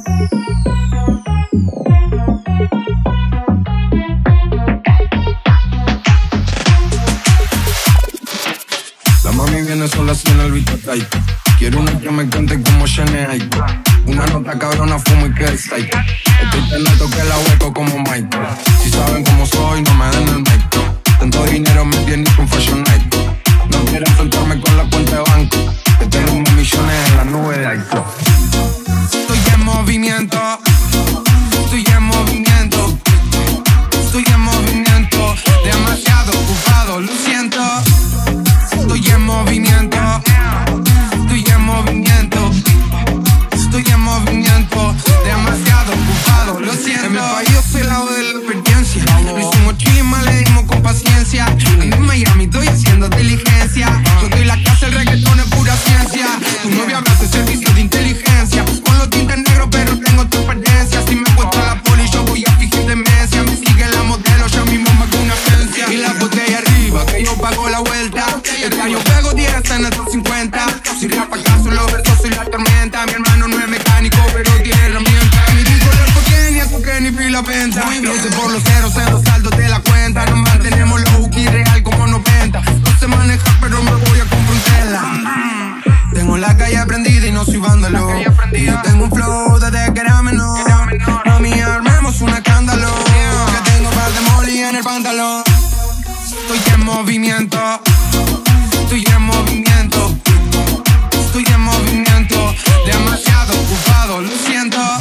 La mami viene sola sin el beat tight. Quiero una que me cante como Shane Aiko. Una nota cabrona, fumo y que es tight. Estoy tan alto que la hueco como Mike. Si saben cómo soy, no me den el mic. Tanto dinero me tiene con Fashion Night. No quiero enfrentarme con la cuenta de banco, que tengo unos millones en la nube de Aiko. Estoy en movimiento, estoy en movimiento, estoy en movimiento. Demasiado ocupado, lo siento. Estoy en movimiento, estoy en movimiento, estoy en movimiento. Demasiado ocupado, lo siento. En mi país yo soy la voz de la experiencia. Lo hicimos chima, le dimos con paciencia. En Miami estoy haciendo diligencia. Yo doy la casa, el reggaetón es pura ciencia. Tu novia me hace servicio de inteligencia. Con los tintes negros pero tengo tu experiencia. Si me encuentro a la poli yo voy a fingir demencia. Me sigue la modelo, ya mismo me hago una agencia. Y la botella arriba, que yo pago la vuelta. Este año pego 10 en estos 50. Si rapa acaso los versos soy la tormenta. Mi hermano no es mecánico pero tiene herramientas. Mi disco loco tiene a tu que ni pila venta. Lo sé por los ceros, saldos de la cuenta. Nos mantenemos los hookies real como 90. No sé manejar pero me voy a confrontarla. Tengo la calle prendida y no soy vándalo. Y yo tengo un flow desde que era menor. Mami, armemos un escándalo. Que tengo par de molly en el pantalón. Estoy en movimiento, estoy en movimiento, estoy en movimiento. Demasiado ocupado, lo siento.